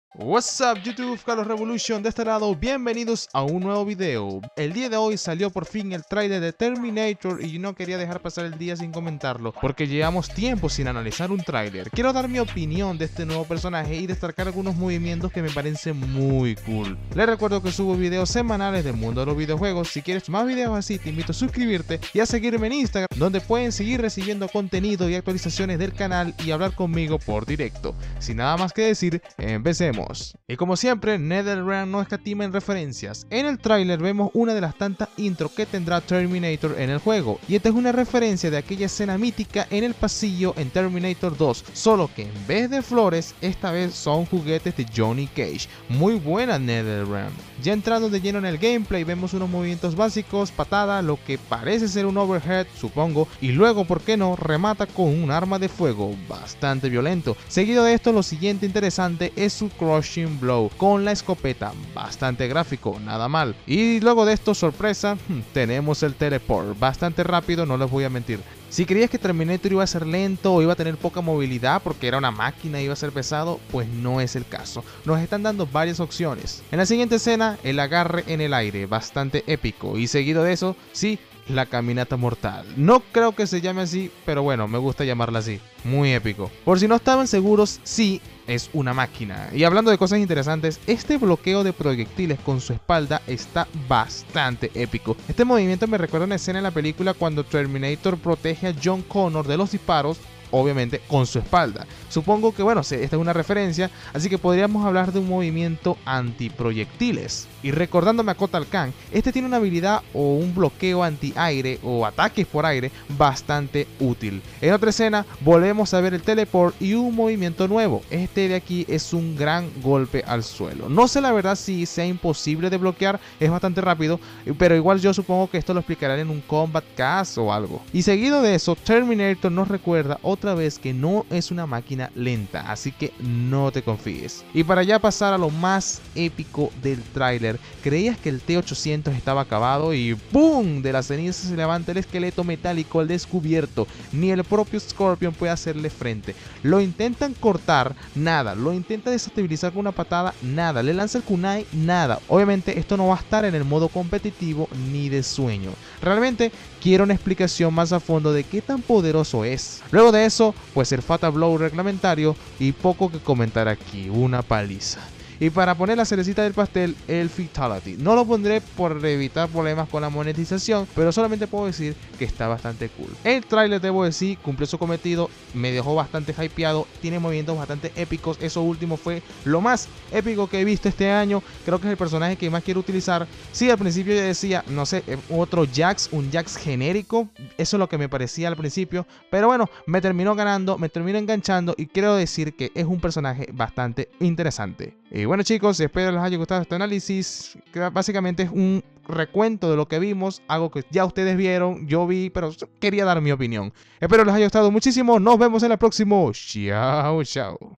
What's up YouTube, Carlos Revolution de este lado, bienvenidos a un nuevo video. El día de hoy salió por fin el tráiler de Terminator y yo no quería dejar pasar el día sin comentarlo porque llevamos tiempo sin analizar un tráiler. Quiero dar mi opinión de este nuevo personaje y destacar algunos movimientos que me parecen muy cool. Les recuerdo que subo videos semanales del mundo de los videojuegos. Si quieres más videos así te invito a suscribirte y a seguirme en Instagram, donde pueden seguir recibiendo contenido y actualizaciones del canal y hablar conmigo por directo. Sin nada más que decir, empecemos. Y como siempre, NetherRealm no escatima en referencias. En el tráiler vemos una de las tantas intros que tendrá Terminator en el juego, y esta es una referencia de aquella escena mítica en el pasillo en Terminator 2, solo que en vez de flores, esta vez son juguetes de Johnny Cage. Muy buena NetherRealm. Ya entrando de lleno en el gameplay, vemos unos movimientos básicos, patada, lo que parece ser un overhead, supongo, y luego, ¿por qué no?, remata con un arma de fuego bastante violento. Seguido de esto, lo siguiente interesante es su Crushing Blow con la escopeta, bastante gráfico, nada mal. Y luego de esto, sorpresa, tenemos el teleport, bastante rápido, no les voy a mentir. Si creías que Terminator iba a ser lento o iba a tener poca movilidad porque era una máquina y iba a ser pesado, pues no es el caso. Nos están dando varias opciones. En la siguiente escena, el agarre en el aire, bastante épico. Y seguido de eso, sí, la caminata mortal. No creo que se llame así, pero bueno, me gusta llamarla así. Muy épico. Por si no estaban seguros, sí, es una máquina. Y hablando de cosas interesantes, este bloqueo de proyectiles con su espalda está bastante épico. Este movimiento me recuerda a una escena en la película cuando Terminator protege a John Connor de los disparos, obviamente con su espalda. Supongo que bueno, esta es una referencia, así que podríamos hablar de un movimiento antiproyectiles. Y recordándome a Kotal Kahn, este tiene una habilidad o un bloqueo anti-aire o ataques por aire bastante útil. En otra escena volvemos a ver el teleport y un movimiento nuevo. Este de aquí es un gran golpe al suelo. No sé la verdad si sea imposible de bloquear, es bastante rápido, pero igual yo supongo que esto lo explicarán en un Combat Cast o algo. Y seguido de eso, Terminator nos recuerda otra vez que no es una máquina lenta, así que no te confíes. Y para ya pasar a lo más épico del tráiler, creías que el T-800 estaba acabado y ¡boom! De las cenizas se levanta el esqueleto metálico al descubierto. Ni el propio Scorpion puede hacerle frente. Lo intentan cortar, nada. Lo intenta desestabilizar con una patada, nada. Le lanza el kunai, nada. Obviamente esto no va a estar en el modo competitivo ni de sueño. Realmente quiero una explicación más a fondo de qué tan poderoso es. Luego de eso, pues el Fatal Blow reglamentario y poco que comentar aquí, una paliza. Y para poner la cerecita del pastel, el Fatality. No lo pondré por evitar problemas con la monetización, pero solamente puedo decir que está bastante cool. El tráiler, debo decir, cumplió su cometido, me dejó bastante hypeado, tiene movimientos bastante épicos. Eso último fue lo más épico que he visto este año. Creo que es el personaje que más quiero utilizar. Sí, al principio yo decía, no sé, otro Jax, un Jax genérico. Eso es lo que me parecía al principio, pero bueno, me terminó ganando, me terminó enganchando y quiero decir que es un personaje bastante interesante. Y bueno chicos, espero les haya gustado este análisis, que básicamente es un recuento de lo que vimos, algo que ya ustedes vieron, yo vi, pero quería dar mi opinión. Espero les haya gustado muchísimo, nos vemos en el próximo. Chao, chao.